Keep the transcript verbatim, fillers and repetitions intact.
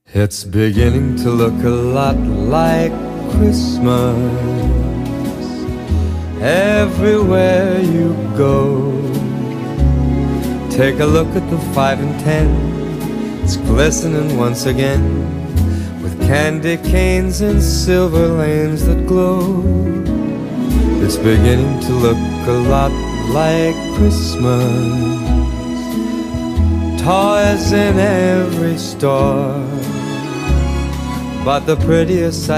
It's beginning to look a lot like Christmas everywhere you go. Take a look at the five and ten, it's glistening once again with candy canes and silver lanes that glow. It's beginning to look a lot like Christmas, toys in every store, but the prettiest sight